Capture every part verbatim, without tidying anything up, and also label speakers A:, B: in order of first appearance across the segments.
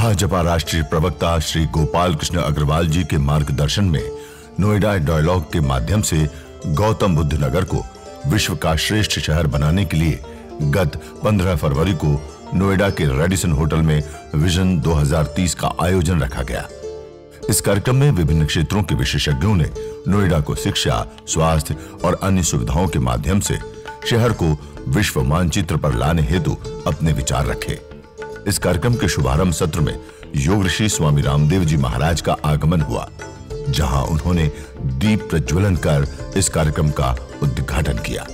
A: भाजपा राष्ट्रीय प्रवक्ता श्री गोपाल कृष्ण अग्रवाल जी के मार्गदर्शन में नोएडा डायलॉग के माध्यम से गौतम बुद्ध नगर को विश्व का श्रेष्ठ शहर बनाने के लिए गत पंद्रह फरवरी को नोएडा के रेडिसन होटल में विजन दो हज़ार तीस का आयोजन रखा गया। इस कार्यक्रम में विभिन्न क्षेत्रों के विशेषज्ञों ने नोएडा को शिक्षा, स्वास्थ्य और अन्य सुविधाओं के माध्यम से शहर को विश्व मानचित्र पर लाने हेतु अपने विचार रखे। इस कार्यक्रम के शुभारंभ सत्र में योग ऋषि स्वामी रामदेव जी महाराज का आगमन हुआ, जहां उन्होंने दीप प्रज्वलन कर इस कार्यक्रम का उद्घाटन किया।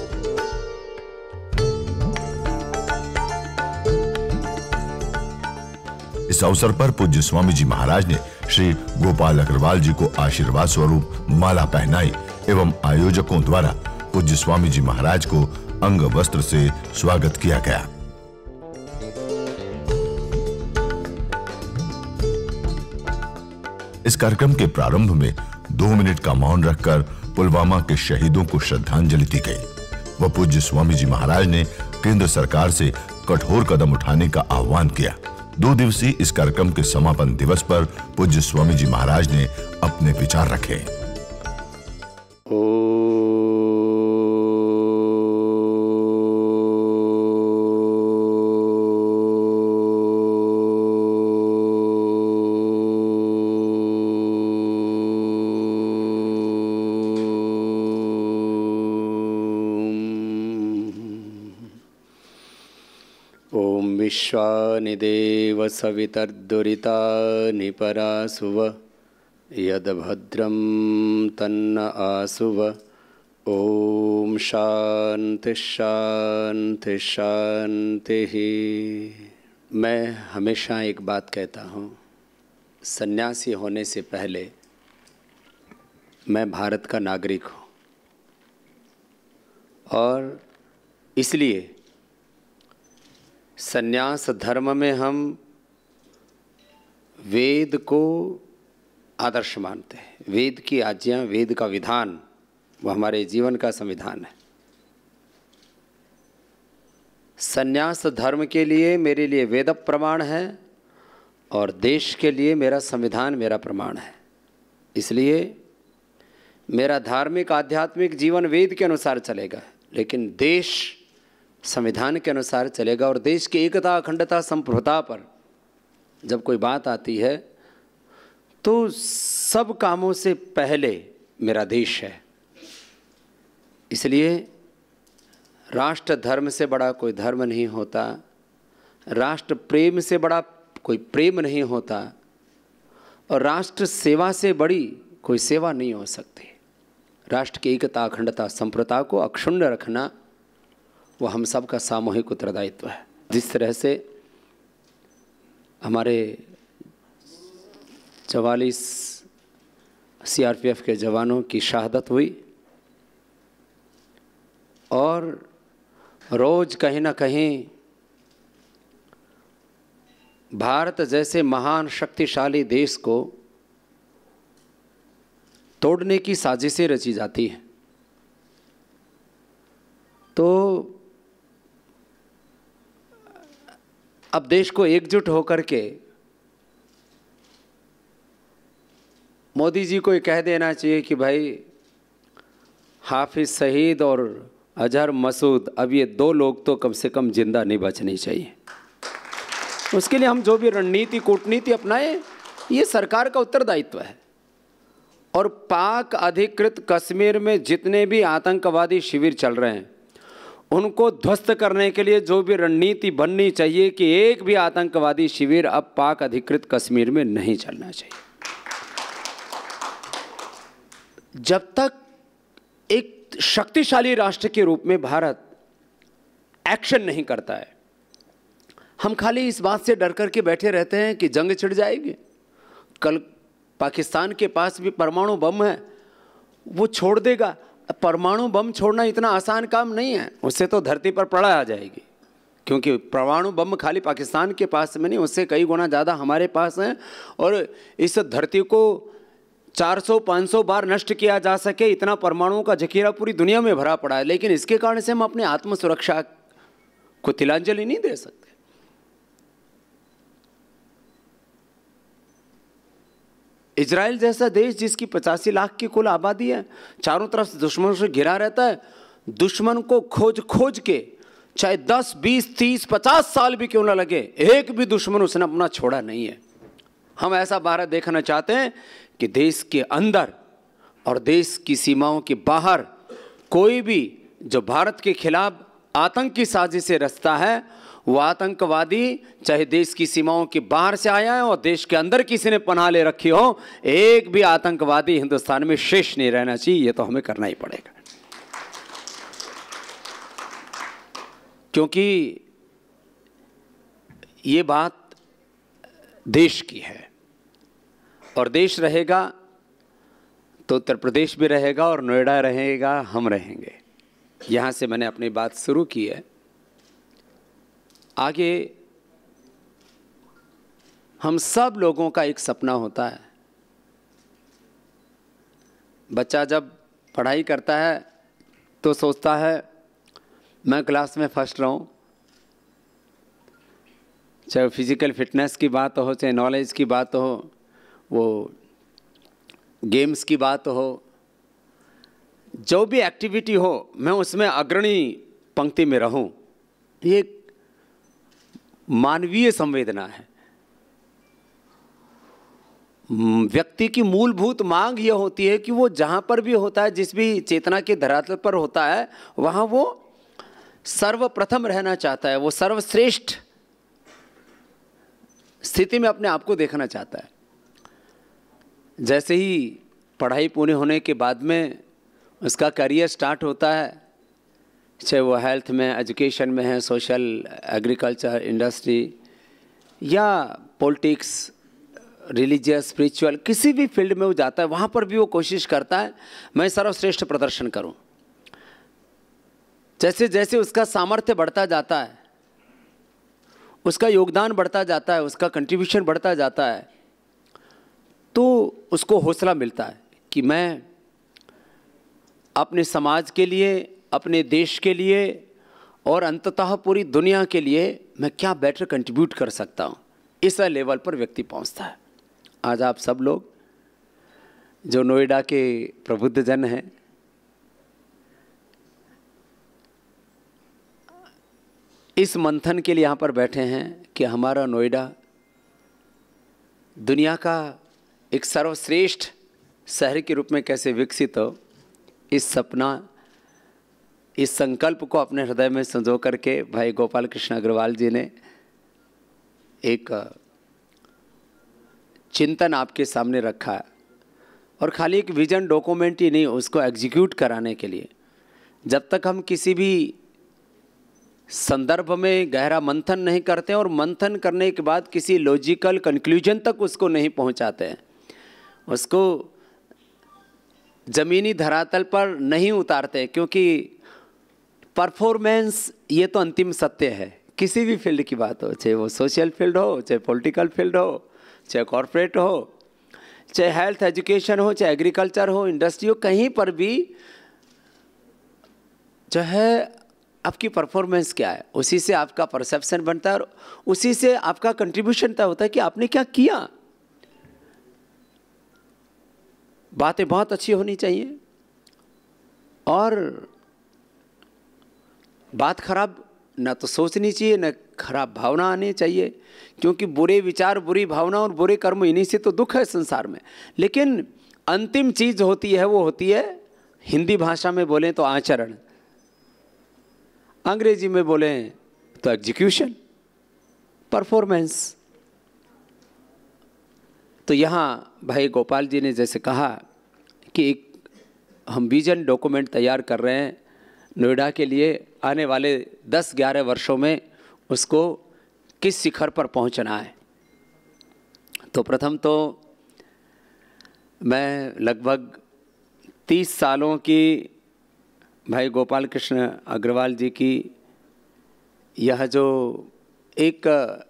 A: इस अवसर पर पूज्य स्वामी जी महाराज ने श्री गोपाल अग्रवाल जी को आशीर्वाद स्वरूप माला पहनाई एवं आयोजकों द्वारा पूज्य स्वामी जी महाराज को अंग वस्त्र से स्वागत किया गया। इस कार्यक्रम के प्रारंभ में दो मिनट का मौन रखकर पुलवामा के शहीदों को श्रद्धांजलि दी गई। वह पूज्य स्वामी जी महाराज ने केंद्र सरकार से कठोर कदम उठाने का आह्वान किया। दो दिवसीय इस कार्यक्रम के समापन दिवस पर पूज्य स्वामी जी महाराज ने अपने विचार रखे।
B: विश्वानि देव सवितर्दुरितानि परासुव यद्भद्रं तन्न आसुव। ओम शांति शांति शांति। मैं हमेशा एक बात कहता हूँ, सन्यासी होने से पहले मैं भारत का नागरिक हूँ, और इसलिए सन्यास धर्म में हम वेद को आदर्श मानते हैं। वेद की आज्ञा, वेद का विधान, वो हमारे जीवन का संविधान है। सन्यास धर्म के लिए मेरे लिए वेद प्रमाण है और देश के लिए मेरा संविधान मेरा प्रमाण है। इसलिए मेरा धार्मिक आध्यात्मिक जीवन वेद के अनुसार चलेगा, लेकिन देश संविधान के अनुसार चलेगा। और देश की एकता, अखंडता, संप्रभुता पर जब कोई बात आती है तो सब कामों से पहले मेरा देश है। इसलिए राष्ट्र धर्म से बड़ा कोई धर्म नहीं होता, राष्ट्र प्रेम से बड़ा कोई प्रेम नहीं होता, और राष्ट्र सेवा से बड़ी कोई सेवा नहीं हो सकती। राष्ट्र की एकता, अखंडता, संप्रभुता को अक्षुण्ण रखना वो हम सब का सामूहिक उत्तरदायित्व है। जिस तरह से हमारे चवालीस सीआरपीएफ के जवानों की शहादत हुई, और रोज कहीं ना कहीं भारत जैसे महान शक्तिशाली देश को तोड़ने की साजिशें रची जाती हैं। तो अब देश को एकजुट होकर के मोदी जी को ये कह देना चाहिए कि भाई हाफिज सईद और अजहर मसूद, अब ये दो लोग तो कम से कम जिंदा नहीं बचनी चाहिए। उसके लिए हम जो भी रणनीति, कूटनीति अपनाएं, ये सरकार का उत्तरदायित्व है। और पाक अधिकृत कश्मीर में जितने भी आतंकवादी शिविर चल रहे हैं, उनको ध्वस्त करने के लिए जो भी रणनीति बननी चाहिए कि एक भी आतंकवादी शिविर अब पाक अधिकृत कश्मीर में नहीं चलना चाहिए। जब तक एक शक्तिशाली राष्ट्र के रूप में भारत एक्शन नहीं करता है, हम खाली इस बात से डर करके बैठे रहते हैं कि जंग छिड़ जाएगी। कल पाकिस्तान के पास भी परमाणु बम है, वो छोड़ देगा। परमाणु बम छोड़ना इतना आसान काम नहीं है, उससे तो धरती पर प्रलय आ जाएगी। क्योंकि परमाणु बम खाली पाकिस्तान के पास में नहीं, उससे कई गुना ज़्यादा हमारे पास हैं। और इस धरती को चार सौ पाँच सौ बार नष्ट किया जा सके, इतना परमाणुओं का जखीरा पूरी दुनिया में भरा पड़ा है। लेकिन इसके कारण से हम अपनी आत्म सुरक्षा को तिलांजलि नहीं दे सकते। इजराइल जैसा देश जिसकी पचासी लाख की कुल आबादी है, चारों तरफ से दुश्मनों से घिरा रहता है, दुश्मन को खोज खोज के चाहे दस बीस तीस पचास साल भी क्यों ना लगे, एक भी दुश्मन उसने अपना छोड़ा नहीं है। हम ऐसा भारत देखना चाहते हैं कि देश के अंदर और देश की सीमाओं के बाहर कोई भी जो भारत के खिलाफ आतंक की साजिश से रचता है, वो आतंकवादी चाहे देश की सीमाओं के बाहर से आया है और देश के अंदर किसी ने पनाह ले रखी हो, एक भी आतंकवादी हिंदुस्तान में शेष नहीं रहना चाहिए। ये तो हमें करना ही पड़ेगा, क्योंकि ये बात देश की है और देश रहेगा तो उत्तर प्रदेश भी रहेगा और नोएडा रहेगा, हम रहेंगे। यहाँ से मैंने अपनी बात शुरू की है। आगे हम सब लोगों का एक सपना होता है। बच्चा जब पढ़ाई करता है तो सोचता है मैं क्लास में फर्स्ट रहूं, चाहे फिजिकल फिटनेस की बात हो, चाहे नॉलेज की बात हो, वो गेम्स की बात हो, जो भी एक्टिविटी हो मैं उसमें अग्रणी पंक्ति में रहूं। ये मानवीय संवेदना है। व्यक्ति की मूलभूत मांग यह होती है कि वो जहाँ पर भी होता है, जिस भी चेतना के धरातल पर होता है, वहाँ वो सर्वप्रथम रहना चाहता है, वो सर्वश्रेष्ठ स्थिति में अपने आप को देखना चाहता है। जैसे ही पढ़ाई पूरी होने के बाद में उसका करियर स्टार्ट होता है, चाहे वो हेल्थ में, एजुकेशन में है, सोशल, एग्रीकल्चर, इंडस्ट्री या पॉलिटिक्स, रिलीजियस, स्पिरिचुअल, किसी भी फील्ड में वो जाता है, वहाँ पर भी वो कोशिश करता है मैं सर्वश्रेष्ठ प्रदर्शन करूँ। जैसे जैसे उसका सामर्थ्य बढ़ता जाता है, उसका योगदान बढ़ता जाता है, उसका कंट्रीब्यूशन बढ़ता जाता है, तो उसको हौसला मिलता है कि मैं अपने समाज के लिए, अपने देश के लिए और अंततः पूरी दुनिया के लिए मैं क्या बेटर कंट्रीब्यूट कर सकता हूँ। इस लेवल पर व्यक्ति पहुँचता है। आज आप सब लोग जो नोएडा के प्रबुद्ध जन हैं, इस मंथन के लिए यहाँ पर बैठे हैं कि हमारा नोएडा दुनिया का एक सर्वश्रेष्ठ शहर के रूप में कैसे विकसित हो। इस सपना, इस संकल्प को अपने हृदय में संजो करके भाई गोपाल कृष्ण अग्रवाल जी ने एक चिंतन आपके सामने रखा है। और खाली एक विजन डॉक्यूमेंट ही नहीं, उसको एग्जीक्यूट कराने के लिए जब तक हम किसी भी संदर्भ में गहरा मंथन नहीं करते और मंथन करने के बाद किसी लॉजिकल कंक्लूजन तक उसको नहीं पहुंचाते हैं, उसको ज़मीनी धरातल पर नहीं उतारते, क्योंकि परफॉर्मेंस ये तो अंतिम सत्य है। किसी भी फील्ड की बात हो, चाहे वो सोशल फील्ड हो, चाहे पॉलिटिकल फील्ड हो, चाहे कॉरपोरेट हो, चाहे हेल्थ एजुकेशन हो, चाहे एग्रीकल्चर हो, इंडस्ट्री हो, कहीं पर भी जो है आपकी परफॉर्मेंस क्या है, उसी से आपका परसेप्शन बनता है और उसी से आपका कंट्रीब्यूशन तय होता है कि आपने क्या किया। बातें बहुत अच्छी होनी चाहिए और बात खराब ना तो सोचनी चाहिए, ना खराब भावना आनी चाहिए, क्योंकि बुरे विचार, बुरी भावना और बुरे कर्म, इन्हीं से तो दुख है संसार में। लेकिन अंतिम चीज़ होती है, वो होती है, हिंदी भाषा में बोलें तो आचरण, अंग्रेजी में बोलें तो एग्जीक्यूशन, परफॉर्मेंस। तो यहाँ भाई गोपाल जी ने जैसे कहा कि एक हम विजन डॉक्यूमेंट तैयार कर रहे हैं नोएडा के लिए, आने वाले दस ग्यारह वर्षों में उसको किस शिखर पर पहुंचना है। तो प्रथम तो मैं लगभग तीस सालों की भाई गोपाल कृष्ण अग्रवाल जी की यह जो एक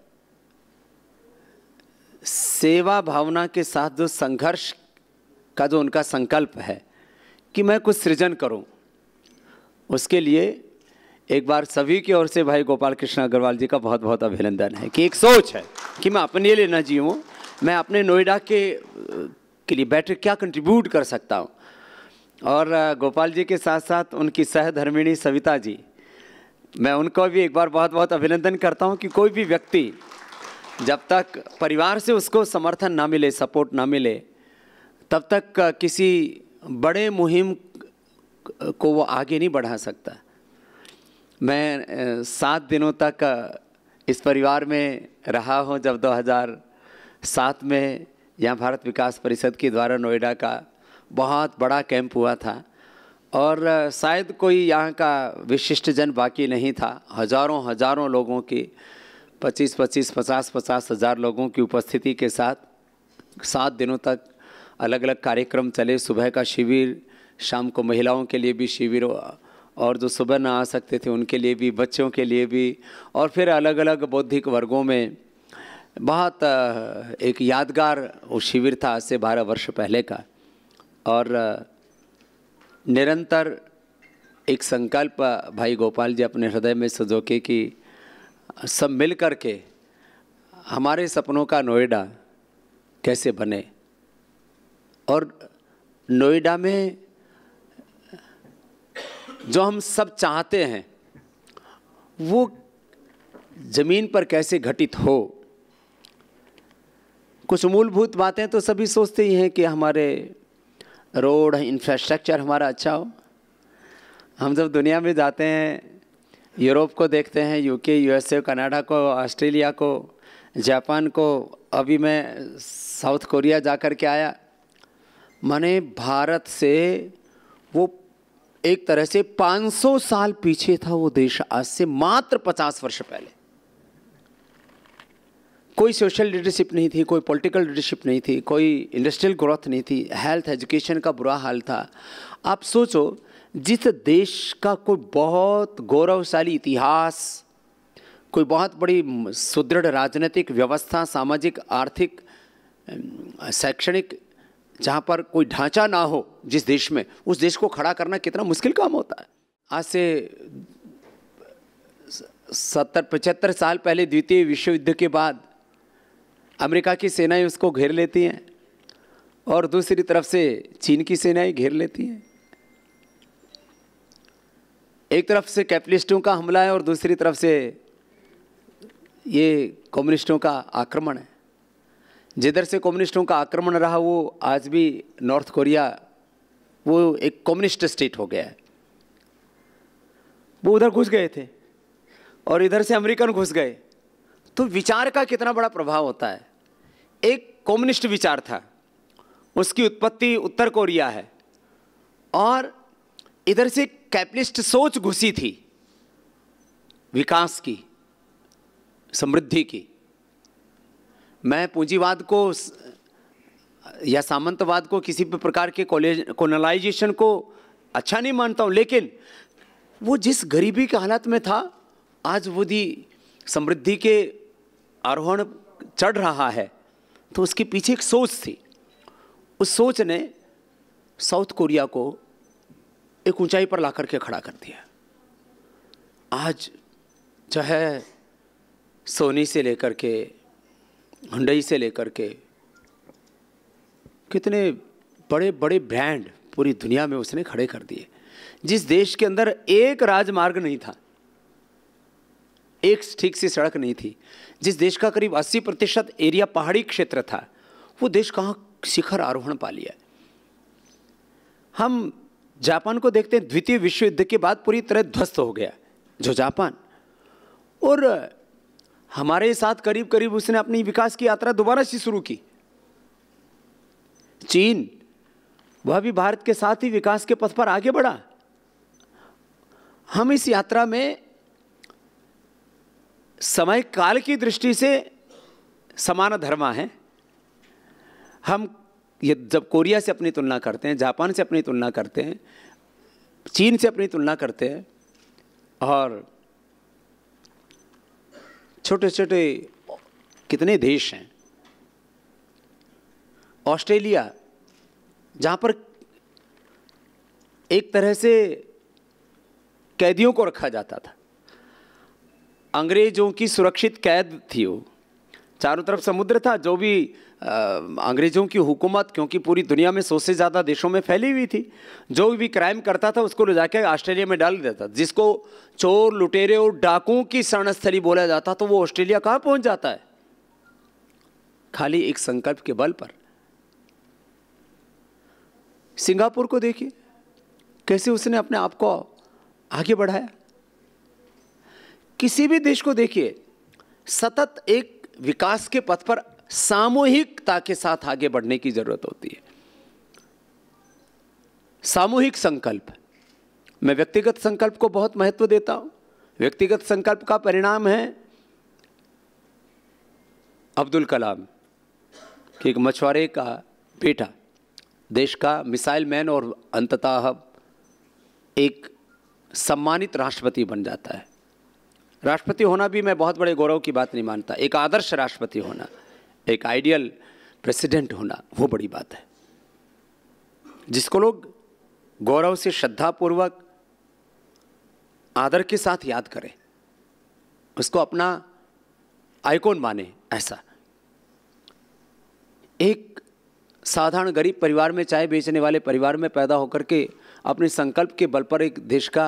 B: सेवा भावना के साथ जो संघर्ष का जो उनका संकल्प है कि मैं कुछ सृजन करूं, उसके लिए एक बार सभी की ओर से भाई गोपाल कृष्ण अग्रवाल जी का बहुत बहुत अभिनंदन है कि एक सोच है कि मैं अपने लिए न जीऊँ, मैं अपने नोएडा के के लिए बेटर क्या कंट्रीब्यूट कर सकता हूँ। और गोपाल जी के साथ साथ उनकी सहधर्मिणी सविता जी, मैं उनको भी एक बार बहुत बहुत अभिनंदन करता हूँ कि कोई भी व्यक्ति जब तक परिवार से उसको समर्थन ना मिले, सपोर्ट ना मिले, तब तक किसी बड़े मुहिम को वो आगे नहीं बढ़ा सकता। मैं सात दिनों तक इस परिवार में रहा हूँ। जब दो हज़ार सात में यहाँ भारत विकास परिषद के द्वारा नोएडा का बहुत बड़ा कैंप हुआ था और शायद कोई यहाँ का विशिष्ट जन बाकी नहीं था। हज़ारों हज़ारों लोगों की पच्चीस पच्चीस पचास पचास हज़ार लोगों की उपस्थिति के साथ सात दिनों तक अलग अलग कार्यक्रम चले। सुबह का शिविर, शाम को महिलाओं के लिए भी शिविर, और जो सुबह ना आ सकते थे उनके लिए भी, बच्चों के लिए भी, और फिर अलग अलग बौद्धिक वर्गों में बहुत एक यादगार वो शिविर था आज से बारह वर्ष पहले का। और निरंतर एक संकल्प भाई गोपाल जी अपने हृदय में सजोके कि सब मिल कर के हमारे सपनों का नोएडा कैसे बने, और नोएडा में जो हम सब चाहते हैं वो ज़मीन पर कैसे घटित हो। कुछ मूलभूत बातें तो सभी सोचते ही हैं कि हमारे रोड, इंफ्रास्ट्रक्चर हमारा अच्छा हो। हम जब दुनिया में जाते हैं, यूरोप को देखते हैं, यूके, यूएसए, कनाडा को, ऑस्ट्रेलिया को, जापान को, अभी मैं साउथ कोरिया जा कर के आया। माने भारत से वो एक तरह से पाँच सौ साल पीछे था वो देश आज से मात्र पचास वर्ष पहले। कोई सोशल लीडरशिप नहीं थी, कोई पॉलिटिकल लीडरशिप नहीं थी, कोई इंडस्ट्रियल ग्रोथ नहीं थी, हेल्थ एजुकेशन का बुरा हाल था। आप सोचो, जिस देश का कोई बहुत गौरवशाली इतिहास, कोई बहुत बड़ी सुदृढ़ राजनीतिक व्यवस्था, सामाजिक, आर्थिक, शैक्षणिक, जहाँ पर कोई ढांचा ना हो जिस देश में, उस देश को खड़ा करना कितना मुश्किल काम होता है। आज से सत्तर पचहत्तर साल पहले द्वितीय विश्व युद्ध के बाद अमेरिका की सेनाएं उसको घेर लेती हैं और दूसरी तरफ से चीन की सेनाएं घेर लेती हैं। एक तरफ से कैपिटलिस्टों का हमला है और दूसरी तरफ से ये कम्युनिस्टों का आक्रमण है। जिधर से कम्युनिस्टों का आक्रमण रहा वो आज भी नॉर्थ कोरिया वो एक कम्युनिस्ट स्टेट हो गया है। वो उधर घुस गए थे और इधर से अमेरिकन घुस गए, तो विचार का कितना बड़ा प्रभाव होता है। एक कम्युनिस्ट विचार था, उसकी उत्पत्ति उत्तर कोरिया है, और इधर से कैपिटलिस्ट सोच घुसी थी विकास की, समृद्धि की। मैं पूंजीवाद को या सामंतवाद को, किसी भी प्रकार के कॉलोनाइजेशन को अच्छा नहीं मानता हूँ, लेकिन वो जिस गरीबी के हालत में था, आज वो दी समृद्धि के आरोहण चढ़ रहा है, तो उसके पीछे एक सोच थी। उस सोच ने साउथ कोरिया को एक ऊंचाई पर ला करके खड़ा कर दिया। आज चाहे सोनी से लेकर के, हुंडई से लेकर के, कितने बड़े बड़े ब्रांड पूरी दुनिया में उसने खड़े कर दिए। जिस देश के अंदर एक राजमार्ग नहीं था, एक ठीक सी सड़क नहीं थी, जिस देश का करीब अस्सी प्रतिशत एरिया पहाड़ी क्षेत्र था, वो देश कहाँ शिखर आरोहण पा लिया। हम जापान को देखते हैं, द्वितीय विश्व युद्ध के बाद पूरी तरह ध्वस्त हो गया जो जापान, और हमारे साथ करीब करीब उसने अपनी विकास की यात्रा दोबारा से शुरू की। चीन, वह भी भारत के साथ ही विकास के पथ पर आगे बढ़ा। हम इस यात्रा में समय काल की दृष्टि से समान धर्मा है। हम ये जब कोरिया से अपनी तुलना करते हैं, जापान से अपनी तुलना करते हैं, चीन से अपनी तुलना करते हैं, और छोटे छोटे कितने देश हैं, ऑस्ट्रेलिया, जहाँ पर एक तरह से कैदियों को रखा जाता था, अंग्रेजों की सुरक्षित कैद थी वो, चारों तरफ समुद्र था, जो भी अंग्रेज़ों की हुकूमत क्योंकि पूरी दुनिया में सौ से ज़्यादा देशों में फैली हुई थी, जो भी क्राइम करता था उसको ले जाके ऑस्ट्रेलिया में डाल देता। जिसको चोर, लुटेरे और डाकुओं की शरणस्थली बोला जाता तो वो ऑस्ट्रेलिया कहाँ पहुँच जाता है? खाली एक संकल्प के बल पर। सिंगापुर को देखिए कैसे उसने अपने आप को आगे बढ़ाया। किसी भी देश को देखिए, सतत एक विकास के पथ पर सामूहिकता के साथ आगे बढ़ने की जरूरत होती है। सामूहिक संकल्प। मैं व्यक्तिगत संकल्प को बहुत महत्व देता हूं। व्यक्तिगत संकल्प का परिणाम है अब्दुल कलाम कि एक मछुआरे का बेटा देश का मिसाइल मैन और अंततः एक सम्मानित राष्ट्रपति बन जाता है। राष्ट्रपति होना भी मैं बहुत बड़े गौरव की बात नहीं मानता। एक आदर्श राष्ट्रपति होना, एक आइडियल प्रेसिडेंट होना, वो बड़ी बात है जिसको लोग गौरव से, श्रद्धापूर्वक, आदर के साथ याद करें, उसको अपना आइकॉन माने। ऐसा एक साधारण गरीब परिवार में, चाय बेचने वाले परिवार में पैदा होकर के अपने संकल्प के बल पर एक देश का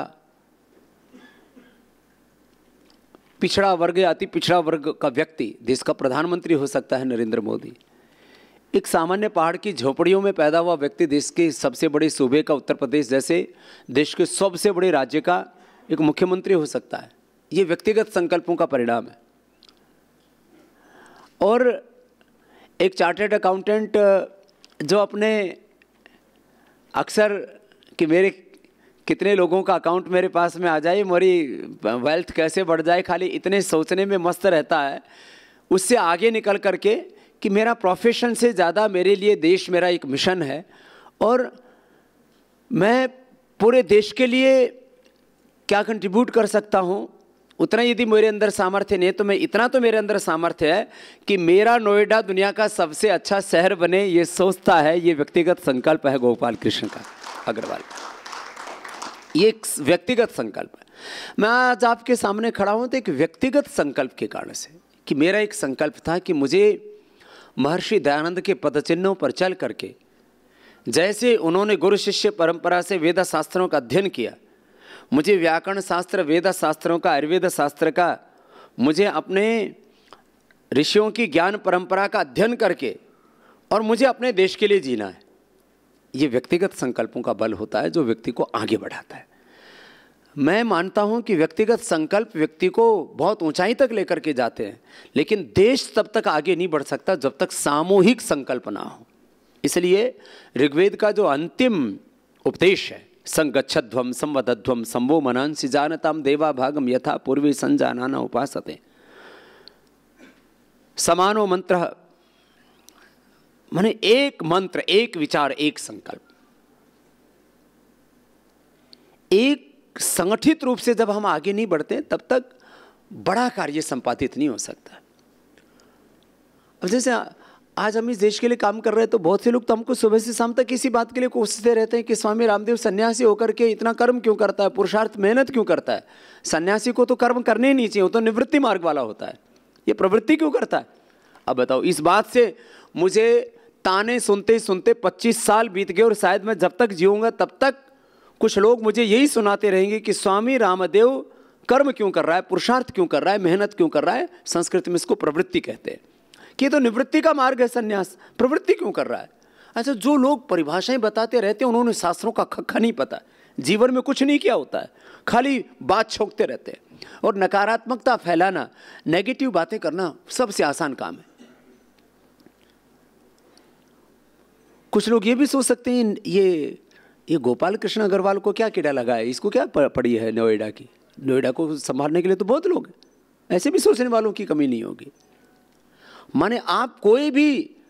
B: पिछड़ा वर्ग या अति पिछड़ा वर्ग का व्यक्ति देश का प्रधानमंत्री हो सकता है। नरेंद्र मोदी एक सामान्य पहाड़ की झोपड़ियों में पैदा हुआ व्यक्ति देश के सबसे बड़े सूबे का, उत्तर प्रदेश जैसे देश के सबसे बड़े राज्य का एक मुख्यमंत्री हो सकता है। ये व्यक्तिगत संकल्पों का परिणाम है। और एक चार्टर्ड अकाउंटेंट जो अपने अक्सर कि मेरे कितने लोगों का अकाउंट मेरे पास में आ जाए, मेरी वेल्थ कैसे बढ़ जाए, खाली इतने सोचने में मस्त रहता है, उससे आगे निकल करके कि मेरा प्रोफेशन से ज़्यादा मेरे लिए देश मेरा एक मिशन है और मैं पूरे देश के लिए क्या कंट्रीब्यूट कर सकता हूँ, उतना यदि मेरे अंदर सामर्थ्य नहीं है तो मैं इतना तो मेरे अंदर सामर्थ्य है कि मेरा नोएडा दुनिया का सबसे अच्छा शहर बने, ये सोचता है। ये व्यक्तिगत संकल्प है गोपाल कृष्ण का अग्रवाल। ये एक व्यक्तिगत संकल्प है। मैं आज आपके सामने खड़ा हूं तो एक व्यक्तिगत संकल्प के कारण से कि मेरा एक संकल्प था कि मुझे महर्षि दयानंद के पदचिन्हों पर चल करके, जैसे उन्होंने गुरु शिष्य परंपरा से वेद शास्त्रों का अध्ययन किया, मुझे व्याकरण शास्त्र, वेद शास्त्रों का, आयुर्वेद शास्त्र का, मुझे अपने ऋषियों की ज्ञान परंपरा का अध्ययन करके और मुझे अपने देश के लिए जीना है। ये व्यक्तिगत संकल्पों का बल होता है जो व्यक्ति को आगे बढ़ाता है। मैं मानता हूं कि व्यक्तिगत संकल्प व्यक्ति को बहुत ऊंचाई तक लेकर के जाते हैं, लेकिन देश तब तक आगे नहीं बढ़ सकता जब तक सामूहिक संकल्प ना हो। इसलिए ऋग्वेद का जो अंतिम उपदेश है, संगच्छध्वम संवदध्वम संभो मनांसि जानताम देवा भागम यथा पूर्वे संजानाना उपासते, समानो मंत्र, माने एक मंत्र, एक विचार, एक संकल्प। एक संगठित रूप से जब हम आगे नहीं बढ़ते तब तक बड़ा कार्य संपादित नहीं हो सकता। अब जैसे आज हम इस देश के लिए काम कर रहे हैं तो बहुत से लोग तो हमको सुबह से शाम तक इसी बात के लिए कोसते रहते हैं कि स्वामी रामदेव सन्यासी होकर के इतना कर्म क्यों करता है, पुरुषार्थ मेहनत क्यों करता है। सन्यासी को तो कर्म करने ही नहीं चाहिए, वो तो निवृत्ति मार्ग वाला होता है, ये प्रवृत्ति क्यों करता है। अब बताओ, इस बात से मुझे ताने सुनते सुनते पच्चीस साल बीत गए और शायद मैं जब तक जीऊंगा तब तक कुछ लोग मुझे यही सुनाते रहेंगे कि स्वामी रामदेव कर्म क्यों कर रहा है, पुरुषार्थ क्यों कर रहा है, मेहनत क्यों कर रहा है। संस्कृत में इसको प्रवृत्ति कहते हैं कि तो निवृत्ति का मार्ग है सन्यास, प्रवृत्ति क्यों कर रहा है। अच्छा, जो लोग परिभाषाएं बताते रहते हैं उन्होंने शास्त्रों का खक्का नहीं पता, जीवन में कुछ नहीं किया होता है, खाली बात छोकते रहते हैं। और नकारात्मकता फैलाना, नेगेटिव बातें करना सबसे आसान काम है। कुछ लोग ये भी सोच सकते हैं ये ये गोपाल कृष्ण अग्रवाल को क्या कीड़ा लगा है, इसको क्या पड़ी है नोएडा की, नोएडा को संभालने के लिए तो बहुत लोग हैं। ऐसे भी सोचने वालों की कमी नहीं होगी। माने आप कोई भी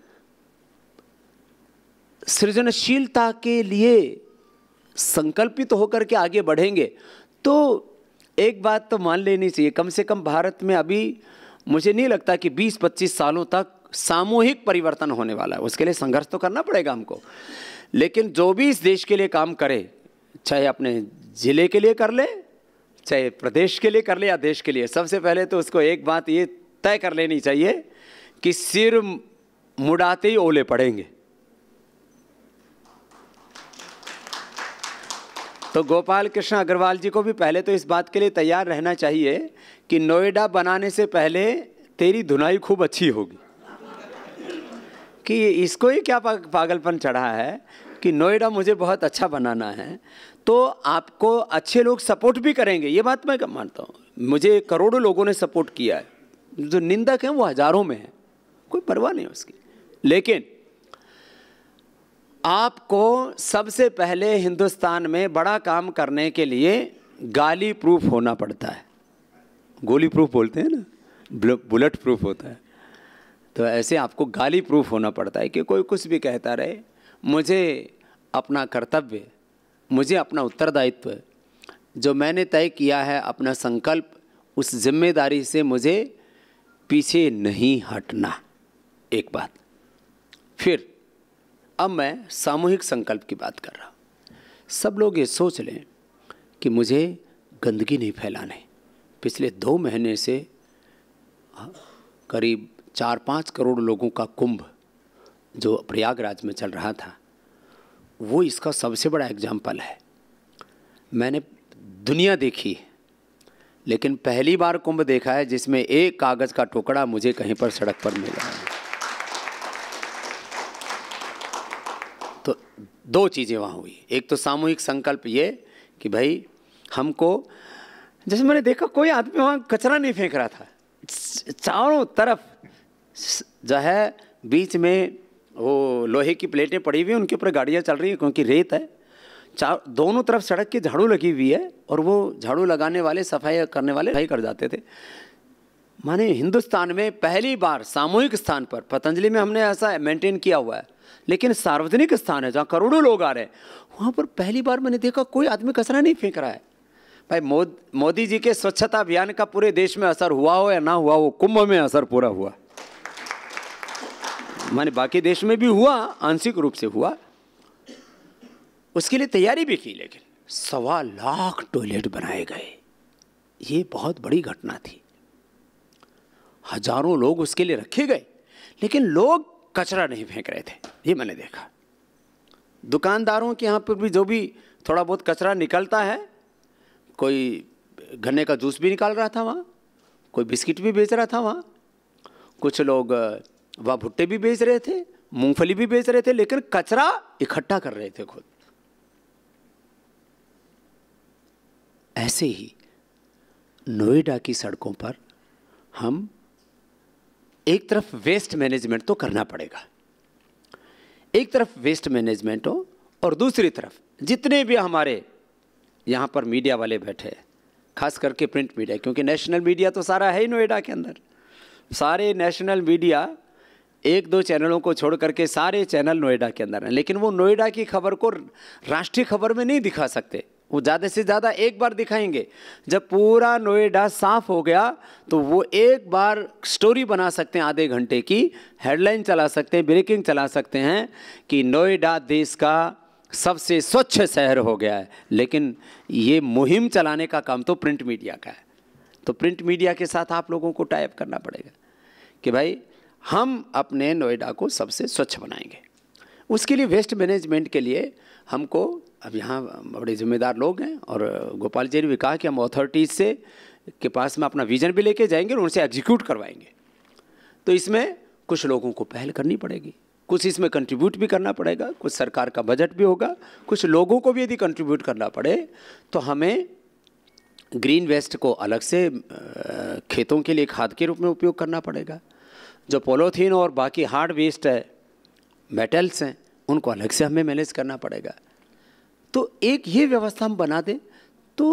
B: सृजनशीलता के लिए संकल्पित तो होकर के आगे बढ़ेंगे तो एक बात तो मान लेनी चाहिए, कम से कम भारत में अभी मुझे नहीं लगता कि बीस पच्चीस सालों तक सामूहिक परिवर्तन होने वाला है। उसके लिए संघर्ष तो करना पड़ेगा हमको, लेकिन जो भी इस देश के लिए काम करे, चाहे अपने जिले के लिए कर ले, चाहे प्रदेश के लिए कर ले या देश के लिए, सबसे पहले तो उसको एक बात ये तय कर लेनी चाहिए कि सिर मुड़ाते ही ओले पड़ेंगे। तो गोपाल कृष्ण अग्रवाल जी को भी पहले तो इस बात के लिए तैयार रहना चाहिए कि नोएडा बनाने से पहले तेरी धुनाई खूब अच्छी होगी, कि इसको ही क्या पागलपन चढ़ा है कि नोएडा मुझे बहुत अच्छा बनाना है। तो आपको अच्छे लोग सपोर्ट भी करेंगे, ये बात मैं मानता हूँ। मुझे करोड़ों लोगों ने सपोर्ट किया है, जो निंदक हैं वो हजारों में हैं, कोई परवाह नहीं उसकी। लेकिन आपको सबसे पहले हिंदुस्तान में बड़ा काम करने के लिए गाली प्रूफ होना पड़ता है। गोली प्रूफ बोलते हैं ना, बुलेट प्रूफ होता है। तो ऐसे आपको गाली प्रूफ होना पड़ता है कि कोई कुछ भी कहता रहे, मुझे अपना कर्तव्य, मुझे अपना उत्तरदायित्व, जो मैंने तय किया है, अपना संकल्प, उस जिम्मेदारी से मुझे पीछे नहीं हटना। एक बात। फिर अब मैं सामूहिक संकल्प की बात कर रहा हूँ। सब लोग ये सोच लें कि मुझे गंदगी नहीं फैलाने। पिछले दो महीने से करीब चार पाँच करोड़ लोगों का कुंभ जो प्रयागराज में चल रहा था, वो इसका सबसे बड़ा एग्जाम्पल है। मैंने दुनिया देखी, लेकिन पहली बार कुंभ देखा है जिसमें एक कागज़ का टुकड़ा मुझे कहीं पर सड़क पर मिला है। तो दो चीज़ें वहाँ हुई। एक तो सामूहिक संकल्प ये कि भाई हमको, जैसे मैंने देखा कोई आदमी वहाँ कचरा नहीं फेंक रहा था, चारों तरफ जो है बीच में वो लोहे की प्लेटें पड़ी हुई हैं, उनके ऊपर गाड़ियाँ चल रही हैं क्योंकि रेत है। चार दोनों तरफ सड़क की झाड़ू लगी हुई है और वो झाड़ू लगाने वाले, सफाई करने वाले सफाई कर जाते थे। माने हिंदुस्तान में पहली बार सामूहिक स्थान पर, पतंजलि में हमने ऐसा मेंटेन किया हुआ है, लेकिन सार्वजनिक स्थान है जहाँ करोड़ों लोग आ रहे हैं, वहाँ पर पहली बार मैंने देखा कोई आदमी कचरा नहीं फेंक रहा है। भाई मोद, मोदी जी के स्वच्छता अभियान का पूरे देश में असर हुआ हो या ना हुआ, वो कुंभ में असर पूरा हुआ। माने बाकी देश में भी हुआ, आंशिक रूप से हुआ, उसके लिए तैयारी भी की, लेकिन सवा लाख टॉयलेट बनाए गए। ये बहुत बड़ी घटना थी। हजारों लोग उसके लिए रखे गए, लेकिन लोग कचरा नहीं फेंक रहे थे, ये मैंने देखा। दुकानदारों के यहाँ पर भी जो भी थोड़ा बहुत कचरा निकलता है, कोई गन्ने का जूस भी निकाल रहा था वहाँ, कोई बिस्किट भी बेच रहा था वहाँ, कुछ लोग वहाँ भुट्टे भी बेच रहे थे, मूंगफली भी बेच रहे थे, लेकिन कचरा इकट्ठा कर रहे थे खुद। ऐसे ही नोएडा की सड़कों पर हम एक तरफ वेस्ट मैनेजमेंट तो करना पड़ेगा, एक तरफ वेस्ट मैनेजमेंट हो, और दूसरी तरफ जितने भी हमारे यहाँ पर मीडिया वाले बैठे हैं, खास करके प्रिंट मीडिया, क्योंकि नेशनल मीडिया तो सारा है ही नोएडा के अंदर। सारे नेशनल मीडिया, एक दो चैनलों को छोड़ करके सारे चैनल नोएडा के अंदर हैं, लेकिन वो नोएडा की खबर को राष्ट्रीय खबर में नहीं दिखा सकते। वो ज़्यादा से ज़्यादा एक बार दिखाएंगे। जब पूरा नोएडा साफ हो गया तो वो एक बार स्टोरी बना सकते हैं, आधे घंटे की हेडलाइन चला सकते हैं, ब्रेकिंग चला सकते हैं कि नोएडा देश का सबसे स्वच्छ शहर हो गया है। लेकिन ये मुहिम चलाने का काम तो प्रिंट मीडिया का है। तो प्रिंट मीडिया के साथ आप लोगों को टाई अप करना पड़ेगा कि भाई हम अपने नोएडा को सबसे स्वच्छ बनाएंगे। उसके लिए वेस्ट मैनेजमेंट के लिए हमको, अब यहाँ बड़े जिम्मेदार लोग हैं, और गोपाल जी ने भी कहा कि हम अथॉरिटीज़ से के पास में अपना विजन भी लेके जाएंगे और उनसे एग्जीक्यूट करवाएंगे। तो इसमें कुछ लोगों को पहल करनी पड़ेगी, कुछ इसमें कंट्रीब्यूट भी करना पड़ेगा, कुछ सरकार का बजट भी होगा, कुछ लोगों को भी यदि कंट्रीब्यूट करना पड़े तो हमें ग्रीन वेस्ट को अलग से खेतों के लिए खाद के रूप में उपयोग करना पड़ेगा। जो पॉलीथीन और बाकी हार्ड वेस्ट है, मेटल्स हैं, उनको अलग से हमें मैनेज करना पड़ेगा। तो एक ये व्यवस्था हम बना दें तो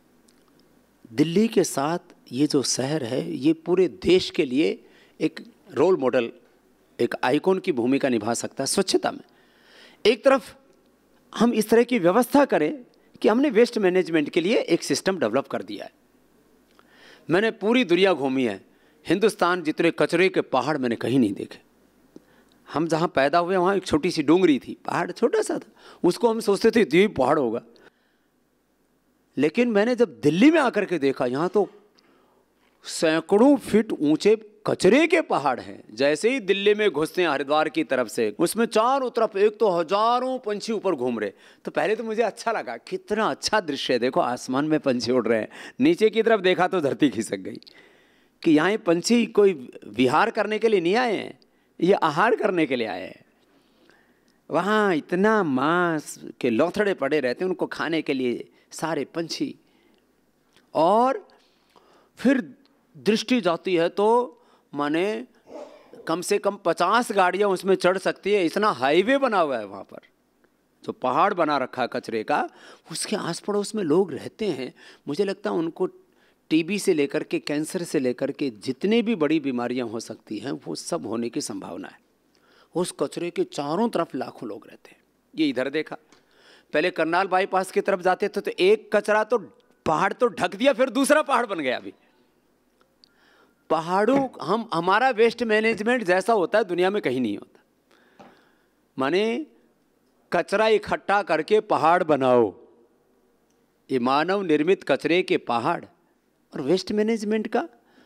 B: दिल्ली के साथ ये जो शहर है, ये पूरे देश के लिए एक रोल मॉडल, एक आइकॉन की भूमिका निभा सकता है स्वच्छता में। एक तरफ हम इस तरह की व्यवस्था करें कि हमने वेस्ट मैनेजमेंट के लिए एक सिस्टम डेवलप कर दिया है। मैंने पूरी दुनिया घूमी है, हिंदुस्तान जितने कचरे के पहाड़ मैंने कहीं नहीं देखे। हम जहाँ पैदा हुए वहाँ एक छोटी सी डोंगरी थी, पहाड़ छोटा सा था, उसको हम सोचते थे ये पहाड़ होगा। लेकिन मैंने जब दिल्ली में आकर के देखा, यहाँ तो सैकड़ों फीट ऊंचे कचरे के पहाड़ हैं। जैसे ही दिल्ली में घुसते हैं हरिद्वार की तरफ से, उसमें चारों तरफ एक तो हजारों पंछी ऊपर घूम रहे। तो पहले तो मुझे अच्छा लगा, कितना अच्छा दृश्य है, देखो आसमान में पंछी उड़ रहे हैं। नीचे की तरफ देखा तो धरती खिसक गई कि यहाँ पंछी कोई विहार करने के लिए नहीं आए हैं, ये आहार करने के लिए आए हैं। वहाँ इतना मांस के लौथड़े पड़े रहते हैं उनको खाने के लिए सारे पंछी। और फिर दृष्टि जाती है तो माने कम से कम पचास गाड़ियाँ उसमें चढ़ सकती है, इतना हाईवे बना हुआ है वहाँ पर। जो पहाड़ बना रखा है कचरे का, उसके आस पड़ोस में लोग रहते हैं। मुझे लगता है उनको टीबी से लेकर के कैंसर से लेकर के जितने भी बड़ी बीमारियां हो सकती हैं वो सब होने की संभावना है। उस कचरे के चारों तरफ लाखों लोग रहते हैं। ये इधर देखा, पहले करनाल बाईपास की तरफ जाते थे तो एक कचरा तो पहाड़ तो ढक दिया, फिर दूसरा पहाड़ बन गया। अभी पहाड़ों हम हमारा वेस्ट मैनेजमेंट जैसा होता है दुनिया में कहीं नहीं होता। माने कचरा इकट्ठा करके पहाड़ बनाओ, ये मानव निर्मित कचरे के पहाड़ और वेस्ट मैनेजमेंट का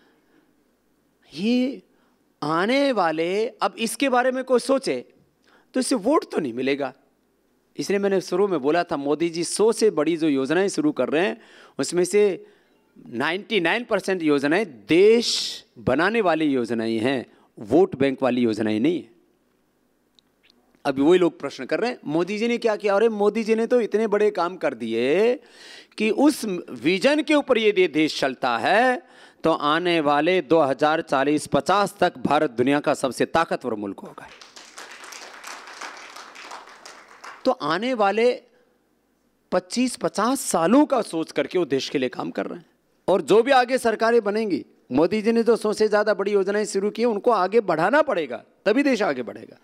B: ये आने वाले, अब इसके बारे में कोई सोचे तो इससे वोट तो नहीं मिलेगा। इसलिए मैंने शुरू में बोला था मोदी जी सौ से बड़ी जो योजनाएं शुरू कर रहे हैं उसमें से निन्यानवे परसेंट योजनाएं देश बनाने वाली योजनाएं हैं, वोट बैंक वाली योजनाएं नहीं है। अभी वही लोग प्रश्न कर रहे हैं मोदी जी ने क्या किया। अरे मोदी जी ने तो इतने बड़े काम कर दिए कि उस विजन के ऊपर ये देश चलता है तो आने वाले दो हज़ार चालीस पचास तक भारत दुनिया का सबसे ताकतवर मुल्क होगा। तो आने वाले पच्चीस पचास सालों का सोच करके वो देश के लिए काम कर रहे हैं। और जो भी आगे सरकारें बनेंगी, मोदी जी ने जो सौ से ज्यादा बड़ी योजनाएं शुरू की उनको आगे बढ़ाना पड़ेगा, तभी देश आगे बढ़ेगा।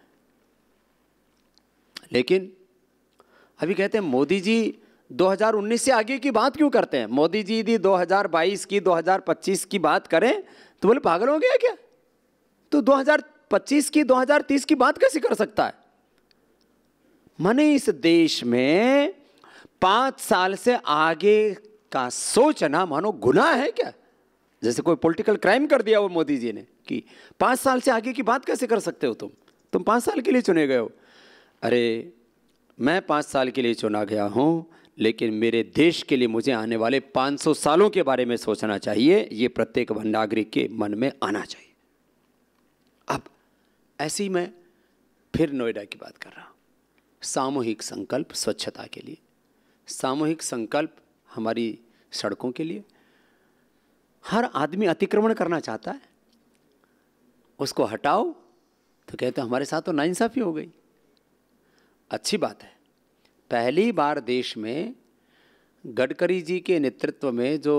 B: लेकिन अभी कहते हैं मोदी जी दो हज़ार उन्नीस से आगे की बात क्यों करते हैं। मोदी जी यदि दो हज़ार बाईस की दो हज़ार पच्चीस की बात करें तो बोले पागल हो गया क्या, तो दो हज़ार पच्चीस की दो हज़ार तीस की बात कैसे कर सकता है। माने इस देश में पांच साल से आगे का सोचना मानो गुनाह है क्या। जैसे कोई पॉलिटिकल क्राइम कर दिया वो मोदी जी ने कि पांच साल से आगे की बात कैसे कर सकते हो तुम तुम पांच साल के लिए चुने गए हो। अरे मैं पाँच साल के लिए चुना गया हूँ, लेकिन मेरे देश के लिए मुझे आने वाले पाँच सौ सालों के बारे में सोचना चाहिए। ये प्रत्येक नागरिक के मन में आना चाहिए। अब ऐसे ही मैं फिर नोएडा की बात कर रहा हूँ। सामूहिक संकल्प स्वच्छता के लिए, सामूहिक संकल्प हमारी सड़कों के लिए। हर आदमी अतिक्रमण करना चाहता है, उसको हटाओ तो कहते हैं हमारे साथ तो नाइंसाफ़ी हो गई। अच्छी बात है, पहली बार देश में गडकरी जी के नेतृत्व में जो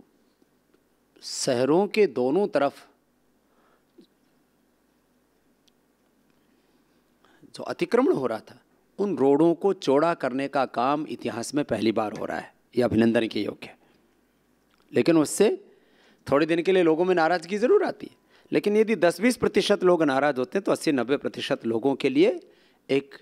B: शहरों के दोनों तरफ जो अतिक्रमण हो रहा था उन रोडों को चौड़ा करने का काम इतिहास में पहली बार हो रहा है। यह अभिनंदन के योग्य है। लेकिन उससे थोड़े दिन के लिए लोगों में नाराज़गी ज़रूर आती है, लेकिन यदि दस बीस प्रतिशत लोग नाराज़ होते हैं तो अस्सी नब्बे प्रतिशत लोगों के लिए एक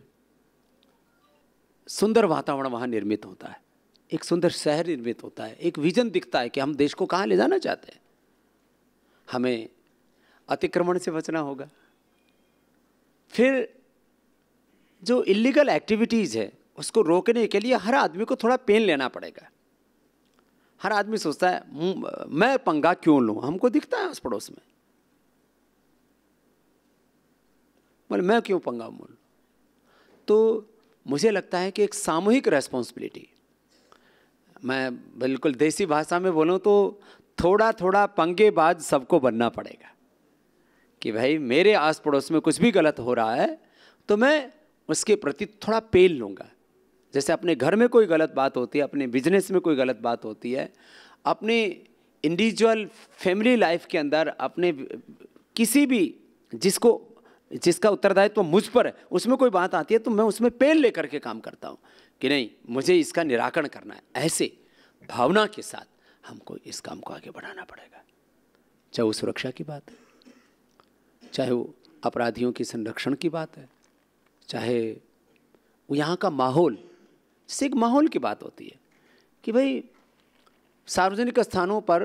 B: सुंदर वातावरण वहाँ निर्मित होता है, एक सुंदर शहर निर्मित होता है, एक विजन दिखता है कि हम देश को कहाँ ले जाना चाहते हैं। हमें अतिक्रमण से बचना होगा। फिर जो इलीगल एक्टिविटीज़ है उसको रोकने के लिए हर आदमी को थोड़ा पेन लेना पड़ेगा। हर आदमी सोचता है मैं पंगा क्यों लूँ, हमको दिखता है आस पड़ोस में, बोले मैं क्यों पंगा लूँ। तो मुझे लगता है कि एक सामूहिक रेस्पॉन्सिबिलिटी, मैं बिल्कुल देसी भाषा में बोलूँ तो थोड़ा थोड़ा पंगेबाज सबको बनना पड़ेगा कि भाई मेरे आस पड़ोस में कुछ भी गलत हो रहा है तो मैं उसके प्रति थोड़ा पेल लूँगा। जैसे अपने घर में कोई गलत बात होती है, अपने बिजनेस में कोई गलत बात होती है, अपने इंडिविजुअल फैमिली लाइफ के अंदर अपने किसी भी जिसको जिसका उत्तरदायित्व तो मुझ पर है उसमें कोई बात आती है तो मैं उसमें पेल लेकर के काम करता हूँ कि नहीं मुझे इसका निराकरण करना है। ऐसे भावना के साथ हमको इस काम को आगे बढ़ाना पड़ेगा। चाहे वो सुरक्षा की बात है, चाहे वो अपराधियों के संरक्षण की बात है, चाहे वो यहाँ का माहौल, जैसे एक माहौल की बात होती है कि भाई सार्वजनिक स्थानों पर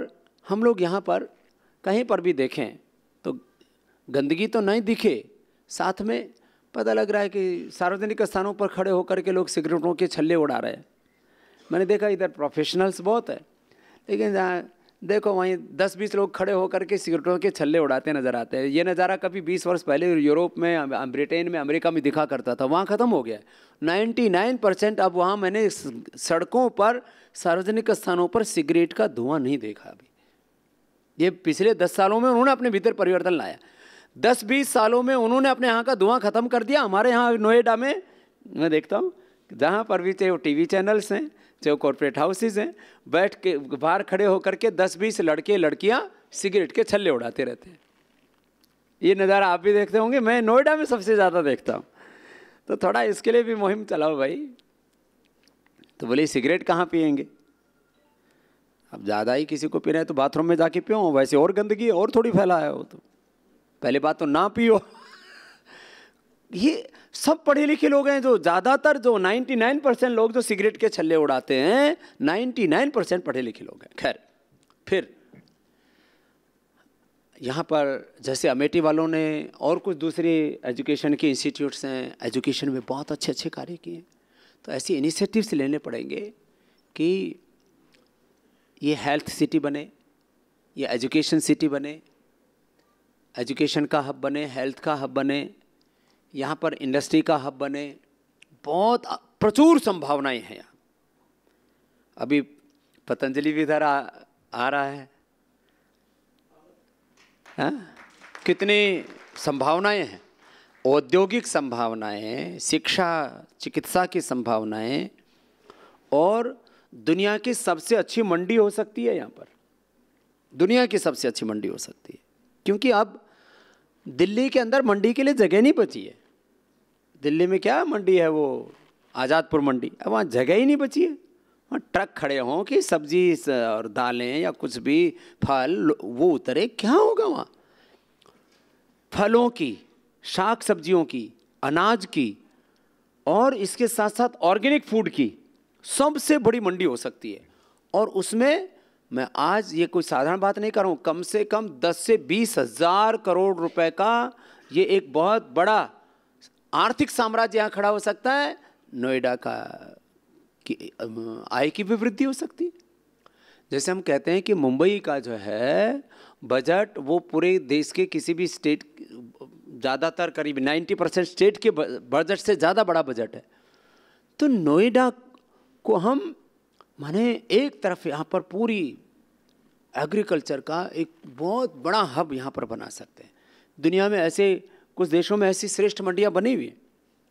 B: हम लोग यहाँ पर कहीं पर भी देखें तो गंदगी तो नहीं दिखे, साथ में पता लग रहा है कि सार्वजनिक स्थानों पर खड़े होकर के लोग सिगरेटों के छल्ले उड़ा रहे हैं। मैंने देखा इधर प्रोफेशनल्स बहुत है, लेकिन जहाँ देखो वहीं दस बीस लोग खड़े होकर के सिगरेटों के छल्ले उड़ाते नज़र आते हैं। ये नज़ारा कभी बीस वर्ष पहले यूरोप में, ब्रिटेन में, अमेरिका में दिखा करता था, वहाँ ख़त्म हो गया। निन्यानवे परसेंट अब वहाँ मैंने सड़कों पर, सार्वजनिक स्थानों पर सिगरेट का धुआं नहीं देखा अभी। ये पिछले दस सालों में उन्होंने अपने भीतर परिवर्तन लाया। दस बीस सालों में उन्होंने अपने यहाँ का धुआं ख़त्म कर दिया। हमारे यहाँ नोएडा में मैं देखता हूँ जहाँ पर भी, चाहे वो टीवी चैनल्स हैं, चाहे वो कॉर्पोरेट हाउसेज हैं, बैठ के बाहर खड़े होकर के दस बीस लड़के लड़कियाँ सिगरेट के छल्ले उड़ाते रहते हैं। ये नज़ारा आप भी देखते होंगे, मैं नोएडा में सबसे ज़्यादा देखता हूँ। तो थोड़ा इसके लिए भी मुहिम चलाओ भाई। तो बोले सिगरेट कहाँ पियेंगे, अब ज़्यादा ही किसी को पीना है तो बाथरूम में जाके पियो, वैसे और गंदगी और थोड़ी फैला है वो। तो पहले बात तो ना पियो। ये सब पढ़े लिखे लोग हैं, जो ज़्यादातर जो निन्यानवे परसेंट लोग जो सिगरेट के छल्ले उड़ाते हैं, निन्यानवे परसेंट पढ़े लिखे लोग हैं। खैर, फिर यहाँ पर जैसे अमेठी वालों ने और कुछ दूसरे एजुकेशन के इंस्टीट्यूट्स हैं, एजुकेशन में बहुत अच्छे अच्छे कार्य किए, तो ऐसे इनिशिएटिव्स लेने पड़ेंगे कि ये हेल्थ सिटी बने, ये एजुकेशन सिटी बने, एजुकेशन का हब बने, हेल्थ का हब बने, यहाँ पर इंडस्ट्री का हब बने। बहुत प्रचुर संभावनाएं हैं यहाँ। अभी पतंजलि भी इधर आ, आ रहा है, हाँ? कितनी संभावनाएं हैं, औद्योगिक संभावनाएं, शिक्षा चिकित्सा की संभावनाएं, और दुनिया की सबसे अच्छी मंडी हो सकती है यहाँ पर। दुनिया की सबसे अच्छी मंडी हो सकती है, क्योंकि अब दिल्ली के अंदर मंडी के लिए जगह नहीं बची है। दिल्ली में क्या मंडी है, वो आज़ादपुर मंडी, अब वहाँ जगह ही नहीं बची है। वहाँ ट्रक खड़े हों कि सब्जी और दालें या कुछ भी फल वो उतरे, क्या होगा वहाँ? फलों की, शाक सब्जियों की, अनाज की, और इसके साथ साथ ऑर्गेनिक फूड की सबसे बड़ी मंडी हो सकती है। और उसमें मैं आज ये कोई साधारण बात नहीं कर रहा हूँ, कम से कम दस से बीस हजार करोड़ रुपए का ये एक बहुत बड़ा आर्थिक साम्राज्य यहाँ खड़ा हो सकता है। नोएडा का की आय की भी वृद्धि हो सकती है। जैसे हम कहते हैं कि मुंबई का जो है बजट, वो पूरे देश के किसी भी स्टेट, ज़्यादातर करीब नब्बे परसेंट स्टेट के बजट से ज़्यादा बड़ा बजट है। तो नोएडा को हम माने एक तरफ यहाँ पर पूरी एग्रीकल्चर का एक बहुत बड़ा हब यहाँ पर बना सकते हैं। दुनिया में ऐसे कुछ देशों में ऐसी श्रेष्ठ मंडियाँ बनी हुई हैं,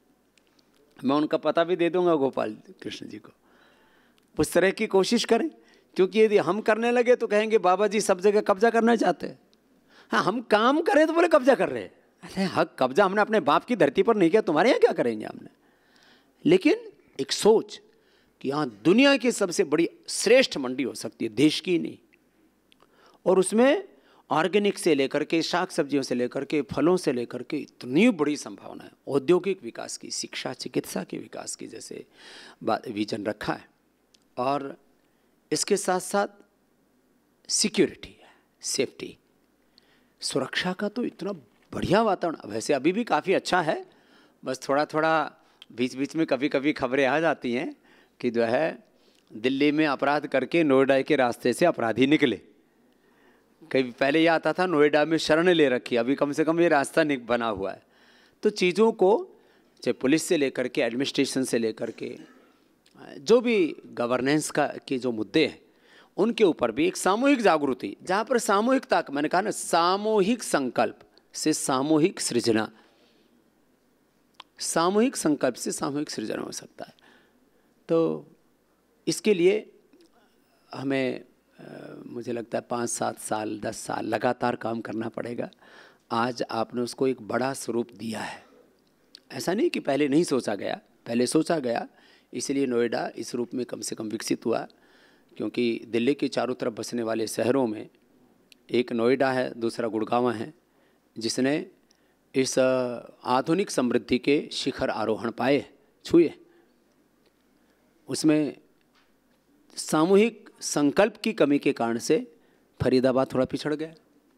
B: मैं उनका पता भी दे दूंगा गोपाल कृष्ण जी को। उस तरह की कोशिश करें, क्योंकि यदि हम करने लगे तो कहेंगे बाबा जी सब जगह कब्जा करना चाहते हैं। हाँ, हम काम करें तो बोले कब्जा कर रहे हैं। अरे हक कब्जा हमने अपने बाप की धरती पर नहीं किया, तुम्हारे यहाँ क्या करेंगे हमने। लेकिन एक सोच कि यहाँ दुनिया की सबसे बड़ी श्रेष्ठ मंडी हो सकती है, देश की नहीं, और उसमें ऑर्गेनिक से लेकर के, शाक सब्जियों से लेकर के, फलों से लेकर के इतनी बड़ी संभावना है। औद्योगिक विकास की, शिक्षा चिकित्सा के विकास की जैसे विजन रखा है, और इसके साथ साथ सिक्योरिटी है, सेफ्टी, सुरक्षा का तो इतना बढ़िया वातावरण। वैसे अभी भी काफ़ी अच्छा है, बस थोड़ा थोड़ा बीच बीच में कभी कभी खबरें आ जाती हैं कि जो है दिल्ली में अपराध करके नोएडा के रास्ते से अपराधी निकले। कहीं पहले ये आता था नोएडा में शरण ले रखी, अभी कम से कम ये रास्ता निक बना हुआ है। तो चीज़ों को चाहे पुलिस से लेकर के, एडमिनिस्ट्रेशन से लेकर के, जो भी गवर्नेंस का के जो मुद्दे हैं उनके ऊपर भी एक सामूहिक जागृति, जहाँ पर सामूहिकता, मैंने कहा ना, सामूहिक संकल्प से सामूहिक सृजना, सामूहिक संकल्प से सामूहिक सृजना हो सकता है। तो इसके लिए हमें आ, मुझे लगता है पाँच सात साल दस साल लगातार काम करना पड़ेगा। आज आपने उसको एक बड़ा स्वरूप दिया है। ऐसा नहीं कि पहले नहीं सोचा गया, पहले सोचा गया, इसलिए नोएडा इस रूप में कम से कम विकसित हुआ। क्योंकि दिल्ली के चारों तरफ बसने वाले शहरों में एक नोएडा है, दूसरा गुड़गांव है, जिसने इस आधुनिक समृद्धि के शिखर आरोहण पाए, छुए। उसमें सामूहिक संकल्प की कमी के कारण से फरीदाबाद थोड़ा पिछड़ गया,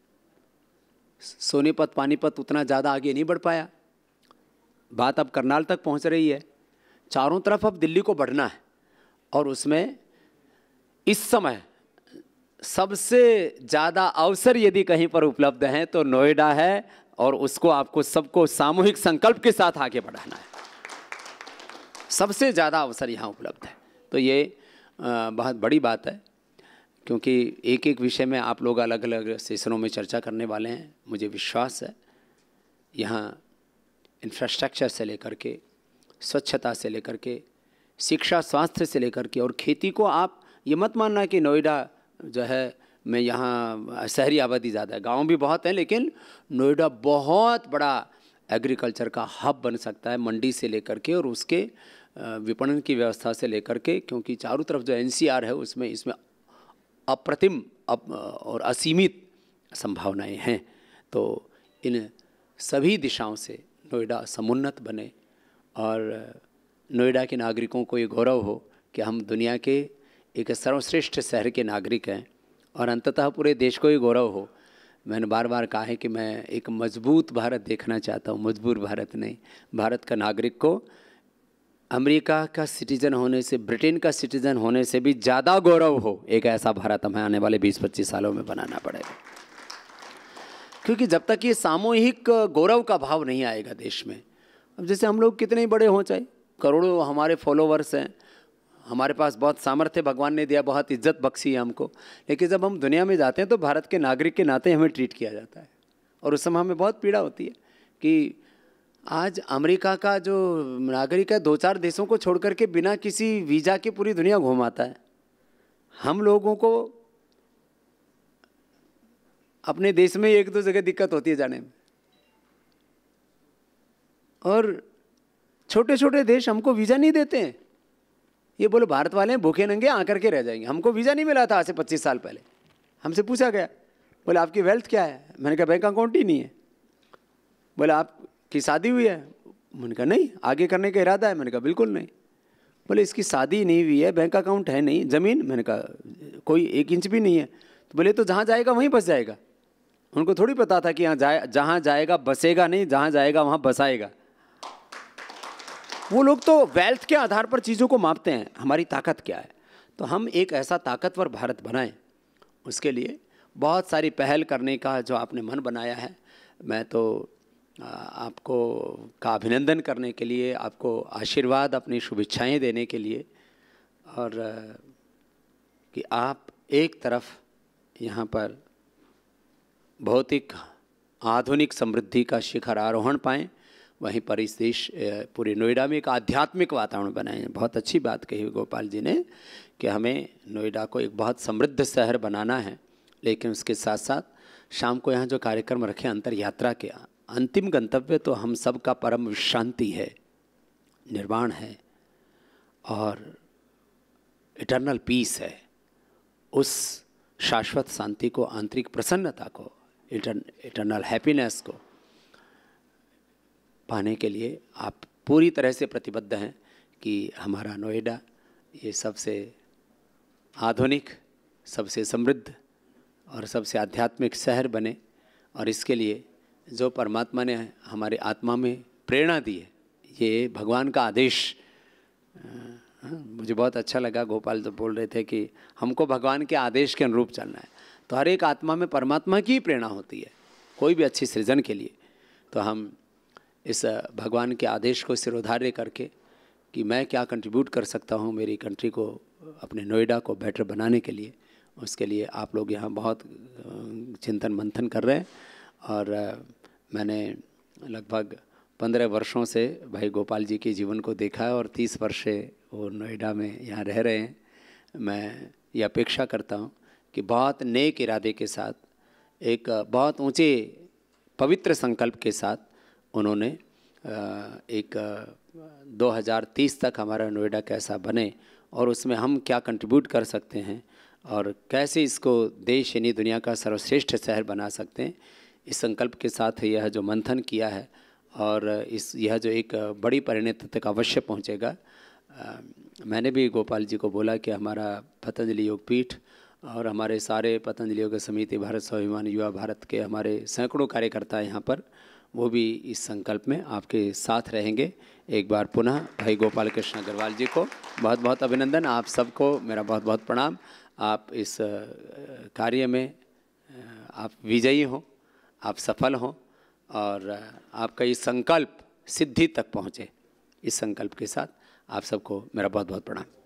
B: सोनीपत पानीपत उतना ज़्यादा आगे नहीं बढ़ पाया, बात अब करनाल तक पहुंच रही है। चारों तरफ अब दिल्ली को बढ़ना है, और उसमें इस समय सबसे ज़्यादा अवसर यदि कहीं पर उपलब्ध हैं तो नोएडा है, और उसको आपको सबको सामूहिक संकल्प के साथ आगे बढ़ाना है। सबसे ज़्यादा अवसर यहाँ उपलब्ध है, तो ये आ, बहुत बड़ी बात है, क्योंकि एक एक विषय में आप लोग अलग अलग सेशनों में चर्चा करने वाले हैं। मुझे विश्वास है यहाँ इंफ्रास्ट्रक्चर से लेकर के, स्वच्छता से लेकर के, शिक्षा स्वास्थ्य से लेकर के, और खेती को आप ये मत मानना कि नोएडा जो है में यहाँ शहरी आबादी ज़्यादा है, गांव भी बहुत हैं, लेकिन नोएडा बहुत बड़ा एग्रीकल्चर का हब बन सकता है, मंडी से लेकर के और उसके विपणन की व्यवस्था से लेकर के, क्योंकि चारों तरफ जो एनसीआर है उसमें इसमें अप्रतिम अप और असीमित संभावनाएं हैं। तो इन सभी दिशाओं से नोएडा समुन्नत बने, और नोएडा के नागरिकों को ये गौरव हो कि हम दुनिया के एक सर्वश्रेष्ठ शहर के नागरिक हैं, और अंततः पूरे देश को ये गौरव हो। मैंने बार बार कहा है कि मैं एक मजबूत भारत देखना चाहता हूँ, मजबूर भारत नहीं। भारत का नागरिक को अमेरिका का सिटीज़न होने से, ब्रिटेन का सिटीज़न होने से भी ज़्यादा गौरव हो। एक ऐसा भारत हमें आने वाले बीस पच्चीस सालों में बनाना पड़ेगा, क्योंकि जब तक ये सामूहिक गौरव का भाव नहीं आएगा देश में, अब जैसे हम लोग कितने ही बड़े हों, चाहे करोड़ों हमारे फॉलोवर्स हैं, हमारे पास बहुत सामर्थ्य भगवान ने दिया, बहुत इज्जत बख्शी है हमको, लेकिन जब हम दुनिया में जाते हैं तो भारत के नागरिक के नाते हमें ट्रीट किया जाता है, और उस समय हमें बहुत पीड़ा होती है कि आज अमेरिका का जो नागरिक है दो चार देशों को छोड़ करके बिना किसी वीज़ा के पूरी दुनिया घूमाता है। हम लोगों को अपने देश में एक दो जगह दिक्कत होती है जाने में, और छोटे छोटे देश हमको वीज़ा नहीं देते हैं। ये बोले भारत वाले हैं भूखे नंगे आकर के रह जाएंगे। हमको वीज़ा नहीं मिला था आज से पच्चीस साल पहले, हमसे पूछा गया, बोले आपकी वेल्थ क्या है? मैंने कहा बैंक अकाउंट ही नहीं है। बोले आपकी शादी हुई है? मैंने कहा नहीं। आगे करने का इरादा है? मैंने कहा बिल्कुल नहीं। बोले इसकी शादी नहीं हुई है, बैंक अकाउंट है नहीं, ज़मीन? मैंने कहा कोई एक इंच भी नहीं है। तो बोले तो जहाँ जाएगा वहीं बस जाएगा। उनको थोड़ी पता था कि यहाँ जाए, जहाँ जाएगा बसेगा नहीं, जहाँ जाएगा वहाँ बसाएगा। वो लोग तो वेल्थ के आधार पर चीज़ों को मापते हैं, हमारी ताकत क्या है। तो हम एक ऐसा ताकतवर भारत बनाएं, उसके लिए बहुत सारी पहल करने का जो आपने मन बनाया है, मैं तो आपको का अभिनंदन करने के लिए, आपको आशीर्वाद, अपनी शुभेच्छाएं देने के लिए, और कि आप एक तरफ यहाँ पर भौतिक आधुनिक समृद्धि का शिखर आरोहण पाएँ, वहीं पर इस देश पूरे नोएडा में एक आध्यात्मिक वातावरण बनाए। बहुत अच्छी बात कही गोपाल जी ने कि हमें नोएडा को एक बहुत समृद्ध शहर बनाना है, लेकिन उसके साथ साथ शाम को यहाँ जो कार्यक्रम रखे अंतर यात्रा के, अंतिम गंतव्य तो हम सब का परम शांति है, निर्वाण है और इटर्नल पीस है। उस शाश्वत शांति को, आंतरिक प्रसन्नता को, इटर्न इटर्नल हैप्पीनेस को पाने के लिए आप पूरी तरह से प्रतिबद्ध हैं कि हमारा नोएडा ये सबसे आधुनिक, सबसे समृद्ध और सबसे आध्यात्मिक शहर बने। और इसके लिए जो परमात्मा ने हमारे आत्मा में प्रेरणा दी है, ये भगवान का आदेश। मुझे बहुत अच्छा लगा गोपाल जब बोल रहे थे कि हमको भगवान के आदेश के अनुरूप चलना है। तो हर एक आत्मा में परमात्मा की प्रेरणा होती है कोई भी अच्छी सृजन के लिए। तो हम इस भगवान के आदेश को सिरोधार्य करके कि मैं क्या कंट्रीब्यूट कर सकता हूँ मेरी कंट्री को, अपने नोएडा को बेटर बनाने के लिए, उसके लिए आप लोग यहाँ बहुत चिंतन मंथन कर रहे हैं। और मैंने लगभग पंद्रह वर्षों से भाई गोपाल जी के जीवन को देखा है और तीस वर्ष से वो नोएडा में यहाँ रह रहे हैं। मैं ये अपेक्षा करता हूँ कि बहुत नेक इरादे के साथ, एक बहुत ऊंचे पवित्र संकल्प के साथ उन्होंने एक दो हज़ार तीस तक हमारा नोएडा कैसा बने और उसमें हम क्या कंट्रीब्यूट कर सकते हैं और कैसे इसको देश यानी दुनिया का सर्वश्रेष्ठ शहर बना सकते हैं, इस संकल्प के साथ यह जो मंथन किया है और इस यह जो एक बड़ी परिणति तक अवश्य पहुंचेगा। मैंने भी गोपाल जी को बोला कि हमारा पतंजलि योगपीठ और हमारे सारे पतंजलि योग समिति, भारत स्वाभिमान युवा भारत के हमारे सैकड़ों कार्यकर्ता यहाँ पर, वो भी इस संकल्प में आपके साथ रहेंगे। एक बार पुनः भाई गोपाल कृष्ण अग्रवाल जी को बहुत बहुत अभिनंदन, आप सबको मेरा बहुत बहुत प्रणाम। आप इस कार्य में आप विजयी हों, आप सफल हों और आपका ये संकल्प सिद्धि तक पहुँचे। इस संकल्प के साथ आप सबको मेरा बहुत बहुत प्रणाम।